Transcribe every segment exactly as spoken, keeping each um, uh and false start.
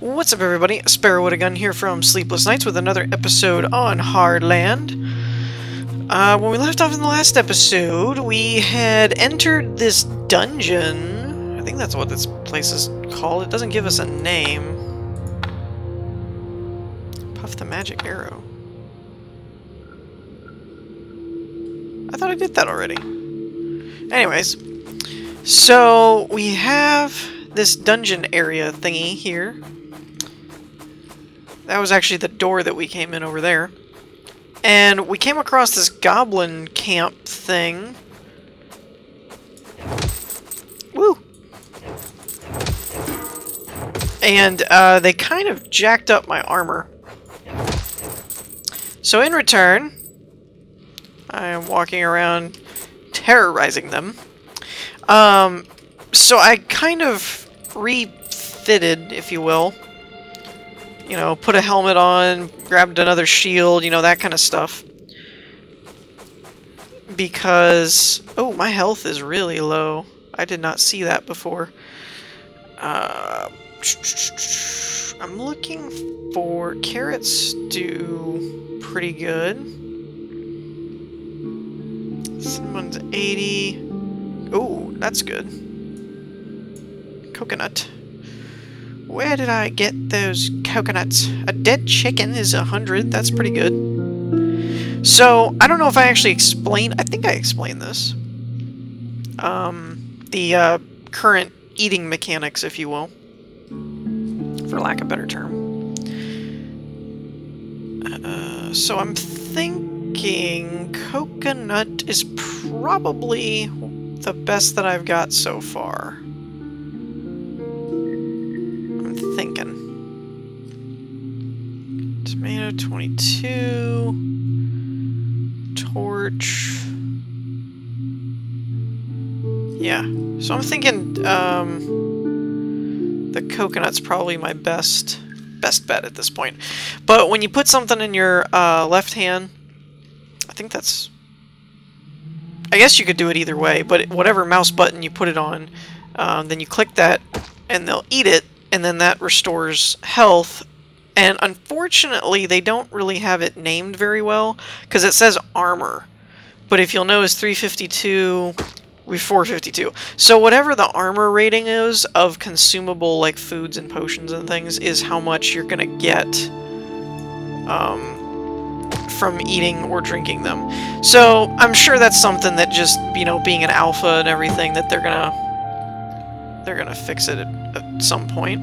What's up, everybody? Sparrow with a Gun here from Sleepless Nights with another episode on Hardland. Uh, when we left off in the last episode, we had entered this dungeon. I think that's what this place is called. It doesn't give us a name. Puff the magic arrow. I thought I did that already. Anyways, so we have this dungeon area thingy here. That was actually the door that we came in over there. And we came across this goblin camp thing. Woo! And uh, they kind of jacked up my armor. So in return, I am walking around terrorizing them. Um, so I kind of refitted, if you will. You know, put a helmet on, grabbed another shield, you know, that kind of stuff. Because, oh, my health is really low. I did not see that before. Uh, I'm looking for carrots. Do pretty good. Someone's eighty. Oh, that's good. Coconut. Where did I get those coconuts? A dead chicken is a hundred. That's pretty good. So, I don't know if I actually explained... I think I explained this. Um, the uh, current eating mechanics, if you will. For lack of a better term. Uh, so, I'm thinking coconut is probably the best that I've got so far. Thinking. Tomato twenty-two. Torch. Yeah. So I'm thinking um, the coconut's probably my best best bet at this point. But when you put something in your uh, left hand, I think that's... I guess you could do it either way, but whatever mouse button you put it on, um, then you click that and they'll eat it. And then that restores health. And unfortunately, they don't really have it named very well, because it says armor. But if you'll notice, three fifty-two, we four fifty-two. So whatever the armor rating is of consumable, like foods and potions and things, is how much you're going to get um, from eating or drinking them. So I'm sure that's something that just, you know, being an alpha and everything, that they're going to they're going to fix it at, at some point.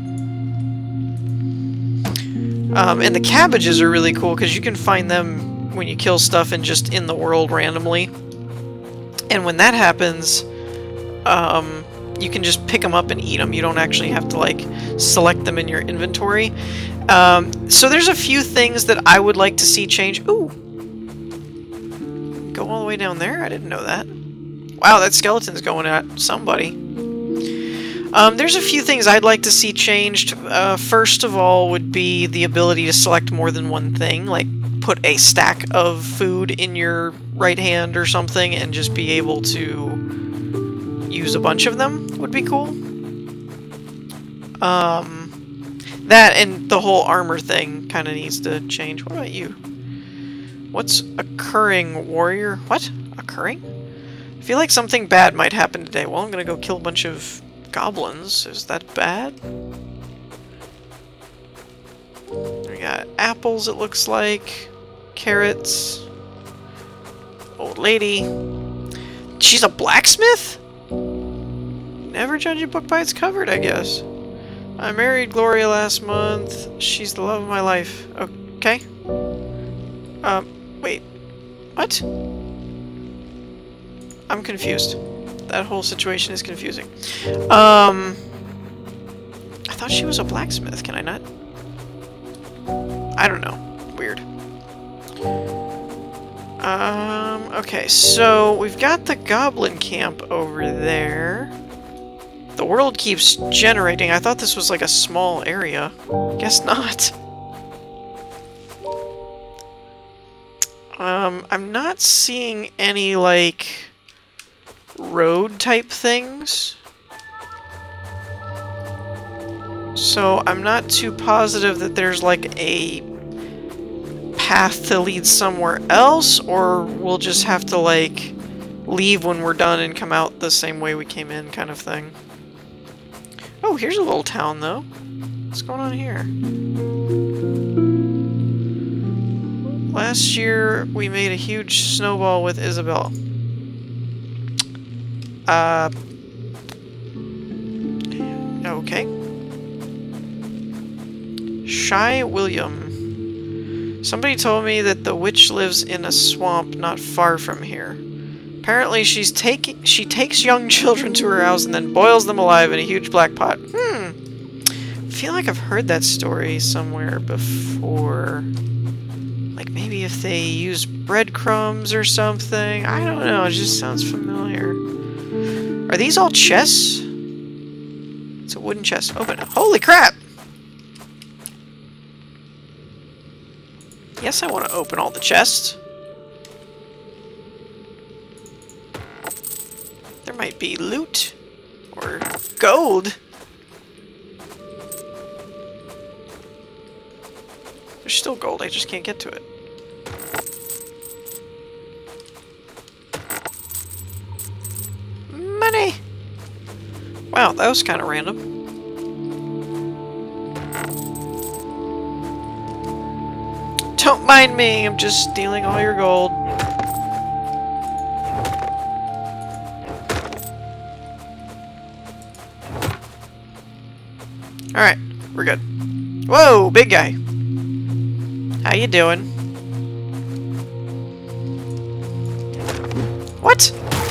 Um, and the cabbages are really cool because you can find them when you kill stuff and just in the world randomly. And when that happens, um, you can just pick them up and eat them. You don't actually have to, like, select them in your inventory. Um, so there's a few things that I would like to see change. Ooh! Go all the way down there? I didn't know that. Wow, that skeleton's going at somebody. Um, there's a few things I'd like to see changed. Uh, first of all would be the ability to select more than one thing, like put a stack of food in your right hand or something and just be able to use a bunch of them would be cool. Um, that and the whole armor thing kind of needs to change. What about you? What's occurring, warrior? What? Occurring? I feel like something bad might happen today. Well, I'm gonna go kill a bunch of goblins. Is that bad? We got apples, it looks like. Carrots. Old lady. She's a blacksmith? Never judge a book by its cover, I guess. I married Gloria last month. She's the love of my life. Okay. Um, wait. What? I'm confused. That whole situation is confusing. Um, I thought she was a blacksmith. Can I not? I don't know. Weird. Um, okay, so we've got the goblin camp over there. The world keeps generating. I thought this was like a small area. Guess not. Um, I'm not seeing any, like, road type things. So I'm not too positive that there's like a path to lead somewhere else, or we'll just have to like leave when we're done and come out the same way we came in, kind of thing. Oh, here's a little town though. What's going on here? Last year we made a huge snowball with Isabel. Uh okay. Shy William. Somebody told me that the witch lives in a swamp not far from here. Apparently she's taking she takes young children to her house and then boils them alive in a huge black pot. Hmm. I feel like I've heard that story somewhere before. Like maybe if they use breadcrumbs or something. I don't know, it just sounds familiar. Are these all chests? It's a wooden chest. Open it. Holy crap! Yes, I want to open all the chests. There might be loot or gold. There's still gold, I just can't get to it. Money! Wow, that was kind of random. Don't mind me, I'm just stealing all your gold. Alright, we're good. Whoa, big guy. How you doing? What?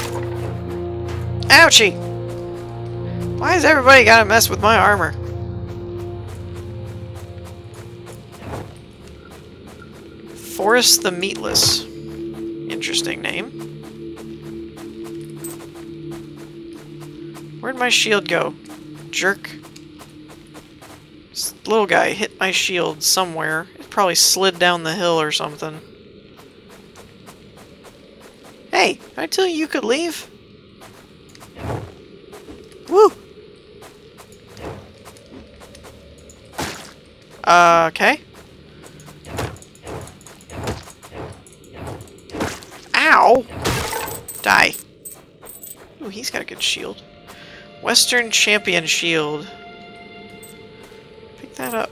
Ouchie! Why has everybody gotta mess with my armor? Forrest the Meatless. Interesting name. Where'd my shield go? Jerk. This little guy hit my shield somewhere. It probably slid down the hill or something. Hey, did I tell you you could leave? Woo! Uh, okay. Ow! Die. Ooh, he's got a good shield. Western Champion Shield. Pick that up.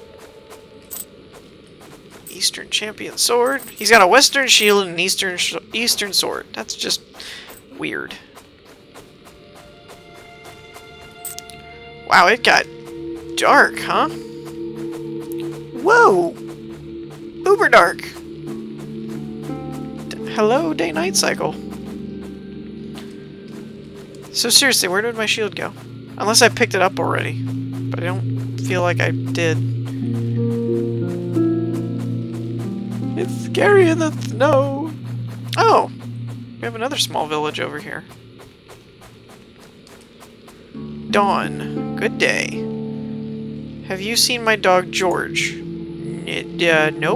Eastern Champion Sword. He's got a Western Shield and an Eastern sh Eastern Sword. That's just weird. Wow, it got dark, huh? Whoa! Uber dark! Hello, day-night cycle. So seriously, where did my shield go? Unless I picked it up already. But I don't feel like I did. It's scary in the snow! Oh! We have another small village over here. Dawn. Good day. Have you seen my dog, George? N uh, nope.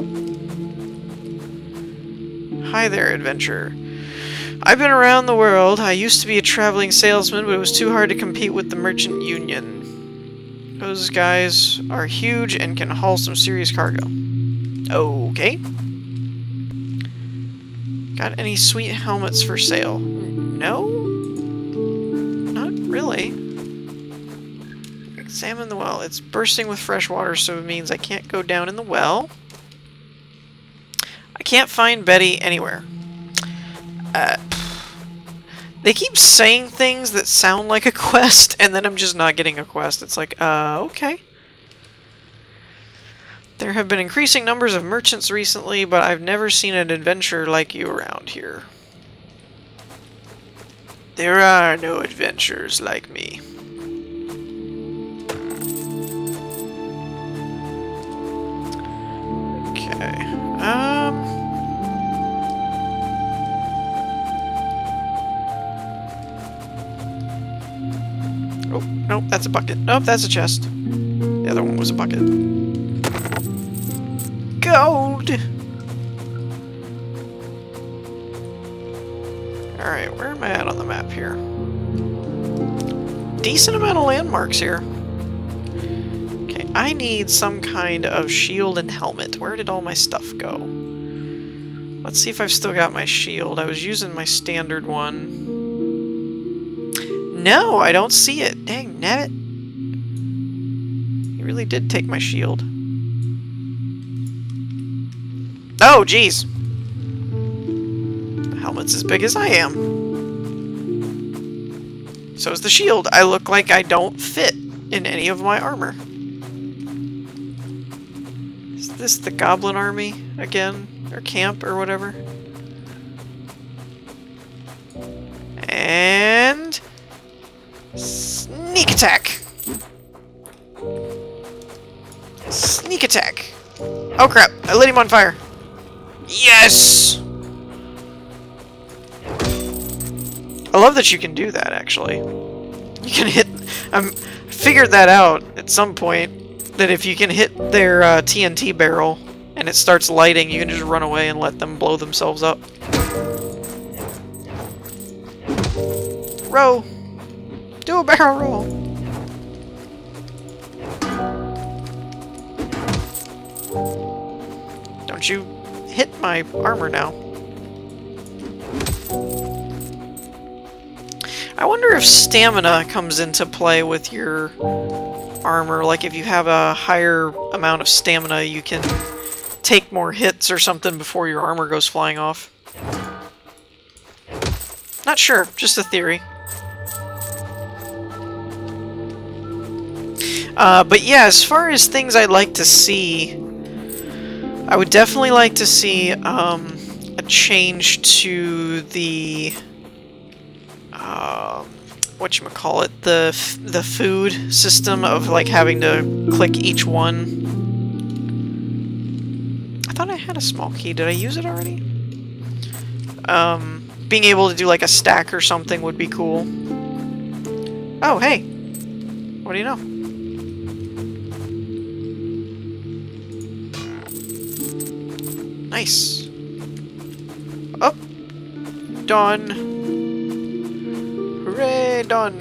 Hi there, adventurer. I've been around the world. I used to be a traveling salesman, but it was too hard to compete with the Merchant Union. Those guys are huge and can haul some serious cargo. Okay. Got any sweet helmets for sale? No? Not really. Examine the well. It's bursting with fresh water, so it means I can't go down in the well. I can't find Betty anywhere. Uh, they keep saying things that sound like a quest, and then I'm just not getting a quest. It's like, uh, okay. There have been increasing numbers of merchants recently, but I've never seen an adventurer like you around here. There are no adventurers like me. Okay. Um... Oh, nope, that's a bucket. Nope, that's a chest. The other one was a bucket. Gold! Alright, where am I at on the map here? Decent amount of landmarks here. I need some kind of shield and helmet. Where did all my stuff go? Let's see if I've still got my shield. I was using my standard one. No, I don't see it. Dang, nabbit. He really did take my shield. Oh, jeez. The helmet's as big as I am. So is the shield. I look like I don't fit in any of my armor. Is this the Goblin army again? Or camp or whatever? And... sneak attack! Sneak attack! Oh crap! I lit him on fire! Yes! I love that you can do that, actually. You can hit... I figured that out at some point, that if you can hit their uh, T N T barrel and it starts lighting, you can just run away and let them blow themselves up. Row! Do a barrel roll! Don't you hit my armor now. I wonder if stamina comes into play with your armor. Like if you have a higher amount of stamina, you can take more hits or something before your armor goes flying off. Not sure, just a theory. Uh, but yeah, as far as things I'd like to see, I would definitely like to see um, a change to the um, whatchamacallit, the f the food system of like having to click each one. I thought I had a small key. Did I use it already? Um, being able to do like a stack or something would be cool. Oh, hey! What do you know? Nice. Up. Done. Hooray, done.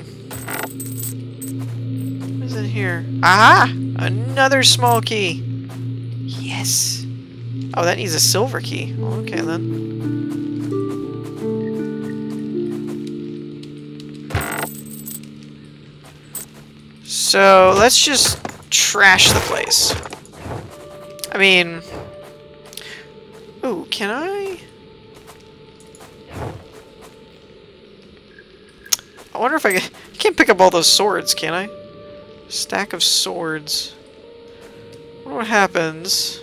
What is in here? Aha! Another small key. Yes. Oh, that needs a silver key. Okay, then. So, let's just trash the place. I mean... Ooh, can I? I wonder if I can... I can't pick up all those swords, can I? Stack of swords. I wonder what happens.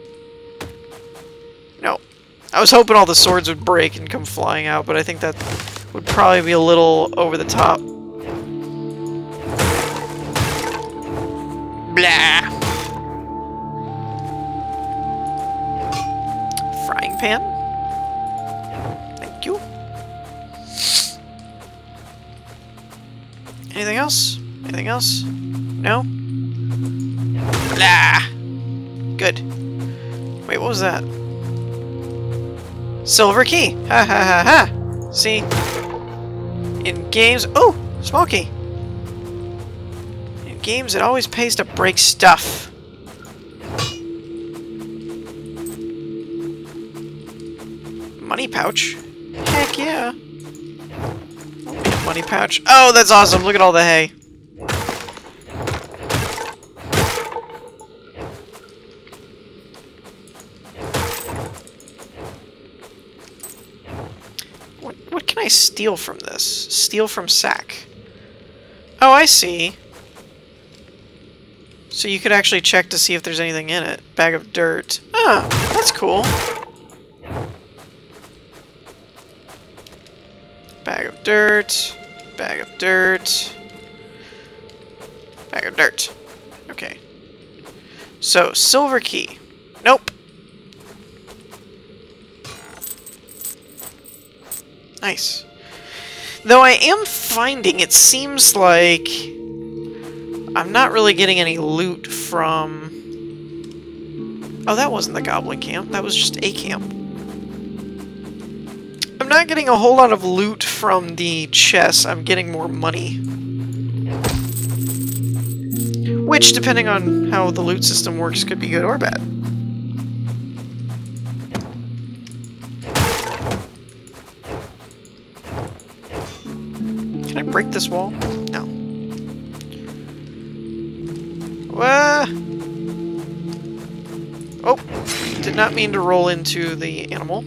No. I was hoping all the swords would break and come flying out, but I think that would probably be a little over the top. Blah! Frying pan. Thank you. Anything else? Anything else? No? Blah! Good. Wait, what was that? Silver key! Ha ha ha ha! See? In games... Oh! Small key! In games, it always pays to break stuff. Money pouch? Heck yeah! Money pouch. Oh, that's awesome! Look at all the hay. What, what can I steal from this? Steal from sack. Oh, I see. So you could actually check to see if there's anything in it. Bag of dirt. Ah, that's cool. Bag of dirt, bag of dirt, bag of dirt. Okay. So, silver key. Nope. Nice. Though I am finding it seems like I'm not really getting any loot from... Oh, that wasn't the Goblin camp. That was just a camp. I'm not getting a whole lot of loot from the chests. I'm getting more money. Which, depending on how the loot system works, could be good or bad. Can I break this wall? No. Uh, oh, did not mean to roll into the animal.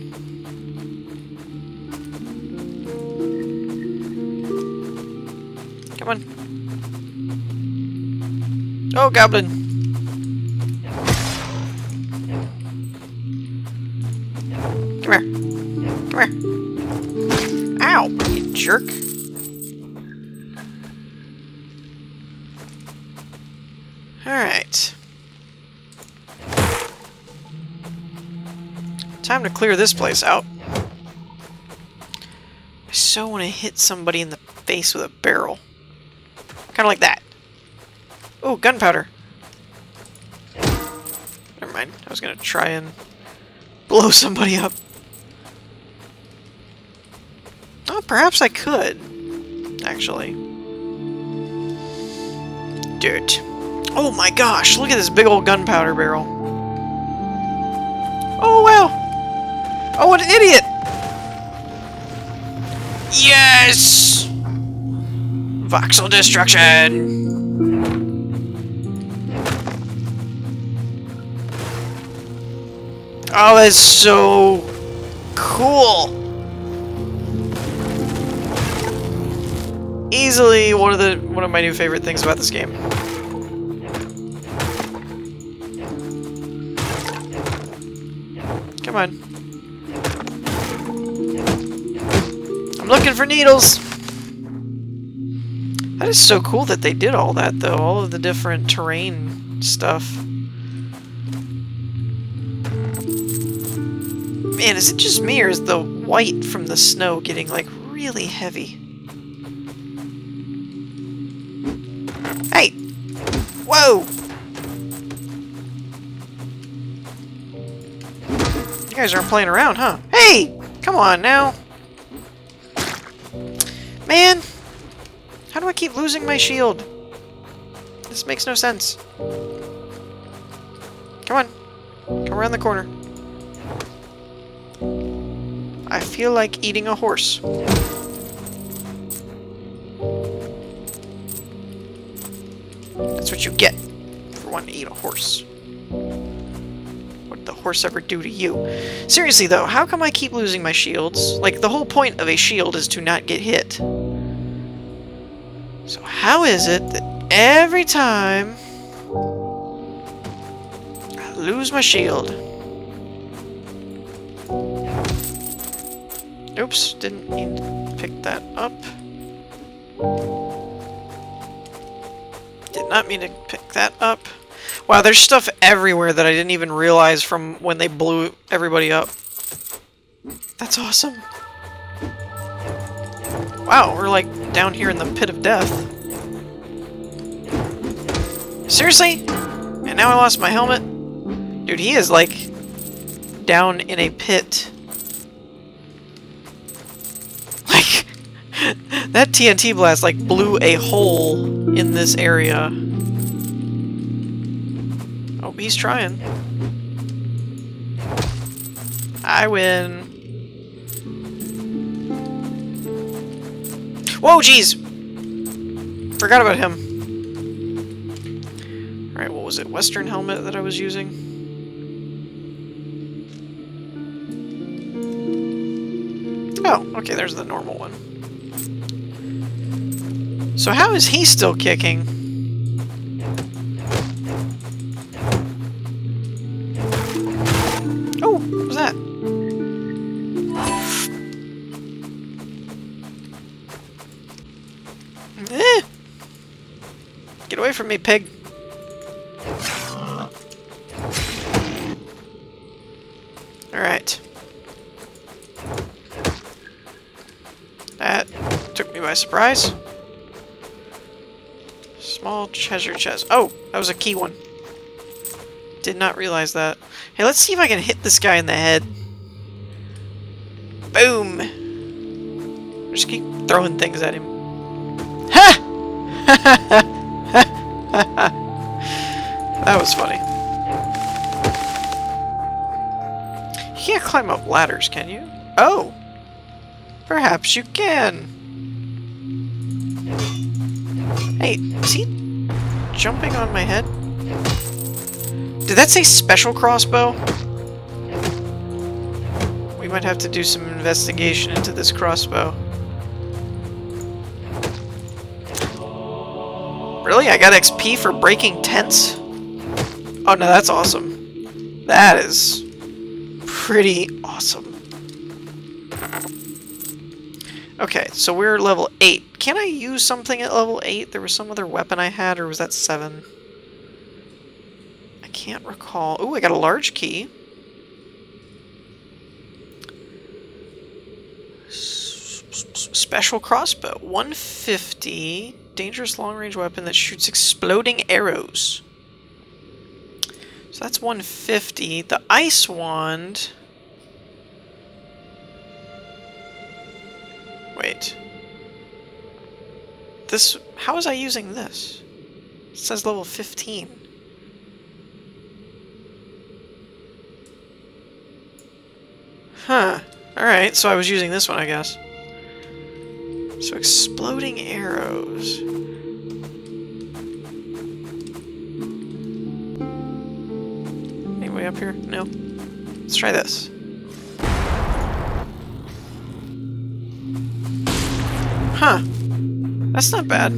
Come on. Oh, Goblin! Come here. Come here. Ow, you jerk. Alright. Time to clear this place out. I so want to hit somebody in the face with a barrel. Kind of like that. Oh, gunpowder. Never mind. I was going to try and blow somebody up. Oh, perhaps I could. Actually. Dirt. Oh my gosh, look at this big old gunpowder barrel. Oh, wow. Oh, what an idiot. Yes! Voxel destruction! Oh, that's so cool! Easily one of the one of my new favorite things about this game. Come on. I'm looking for needles! That is so cool that they did all that, though. All of the different terrain stuff. Man, is it just me, or is the white from the snow getting, like, really heavy? Hey! Whoa! You guys aren't playing around, huh? Hey! Come on, now! Man! How do I keep losing my shield? This makes no sense. Come on. Come around the corner. I feel like eating a horse. That's what you get for wanting to eat a horse. What did the horse ever do to you? Seriously though, how come I keep losing my shields? Like, the whole point of a shield is to not get hit. So how is it that every time I lose my shield? Oops, didn't mean to pick that up. Did not mean to pick that up. Wow, there's stuff everywhere that I didn't even realize from when they blew everybody up. That's awesome. Wow, we're like down here in the pit of death. Seriously? And now I lost my helmet? Dude, he is like down in a pit. Like, that T N T blast like blew a hole in this area. Oh, he's trying. I win. Whoa, jeez! Forgot about him. Alright, what was it? Western helmet that I was using? Oh, okay, there's the normal one. So how is he still kicking? Oh, what was that? Eh. Get away from me, pig. Alright. That took me by surprise. Small treasure chest. Oh, that was a key one. Did not realize that. Hey, let's see if I can hit this guy in the head. Boom! Just keep throwing things at him. Ha! That was funny. You can't climb up ladders, can you? Oh! Perhaps you can. Hey, is he jumping on my head? Did that say special crossbow? We might have to do some investigation into this crossbow. Really? I got X P for breaking tents? Oh no, that's awesome. That is pretty awesome. Okay, so we're level eight. Can I use something at level eight? There was some other weapon I had, or was that seven? I can't recall. Ooh, I got a large key. Special crossbow. one fifty. Dangerous long-range weapon that shoots exploding arrows. So that's one fifty. The ice wand... Wait. This... How was I using this? It says level fifteen. Huh. Alright, so I was using this one, I guess. So exploding arrows. Anybody up here? No? Let's try this. Huh. That's not bad.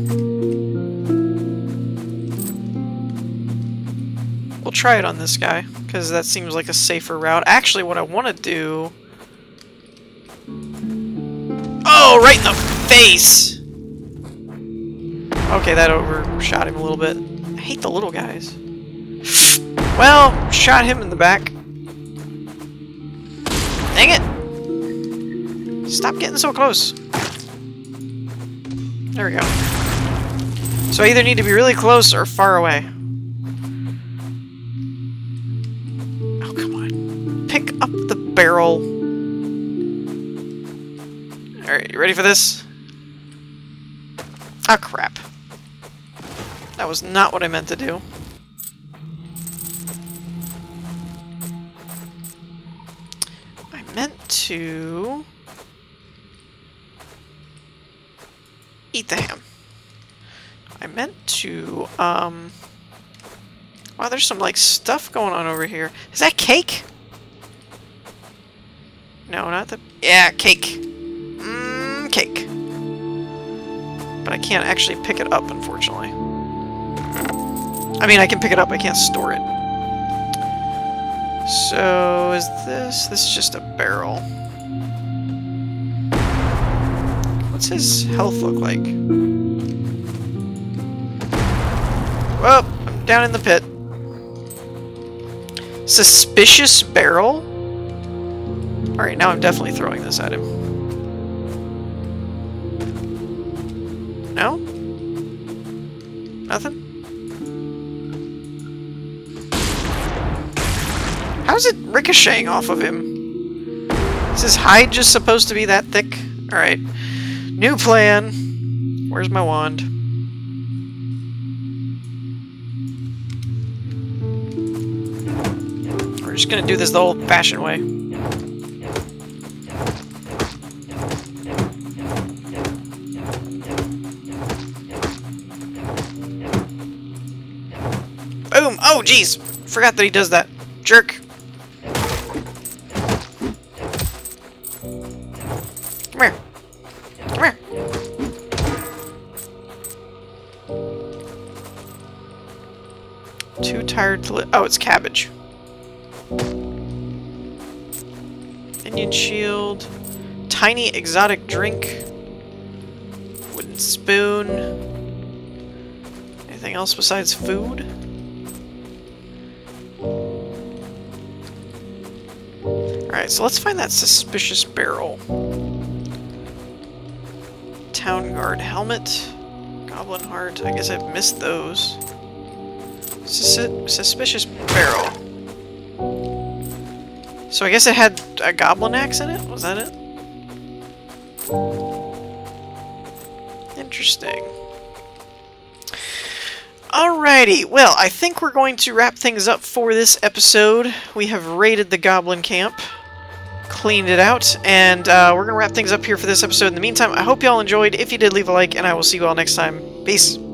We'll try it on this guy, because that seems like a safer route. Actually, what I want to do... Oh, right in the face! Okay, that overshot him a little bit. I hate the little guys. Well, shot him in the back. Dang it! Stop getting so close. There we go. So I either need to be really close or far away. Oh, come on. Pick up the barrel. Alright, you ready for this? Ah, crap. That was not what I meant to do. I meant to... eat the ham. I meant to, um... wow, there's some, like, stuff going on over here. Is that cake? No, not the... yeah, cake. Mmm, cake. But I can't actually pick it up, unfortunately. I mean, I can pick it up, I can't store it. So, is this... this is just a barrel. What's his health look like? Well, I'm down in the pit. Suspicious barrel? Alright, now I'm definitely throwing this at him. No? Nothing? How's it ricocheting off of him? Is his hide just supposed to be that thick? Alright. New plan. Where's my wand? We're just gonna do this the old-fashioned way. Boom! Oh, jeez! Forgot that he does that. Jerk! Come here. Come here. Too tired to li- oh, it's cabbage. Indian shield. Tiny exotic drink. Wooden spoon. Anything else besides food? Alright, so let's find that suspicious barrel. Town guard helmet. Goblin heart. I guess I've missed those. Sus suspicious barrel. So I guess it had a goblin axe in it? Was that it? Interesting. Alrighty, well, I think we're going to wrap things up for this episode. We have raided the Goblin camp, cleaned it out, and uh, we're going to wrap things up here for this episode. In the meantime, I hope y'all enjoyed. If you did, leave a like, and I will see you all next time. Peace.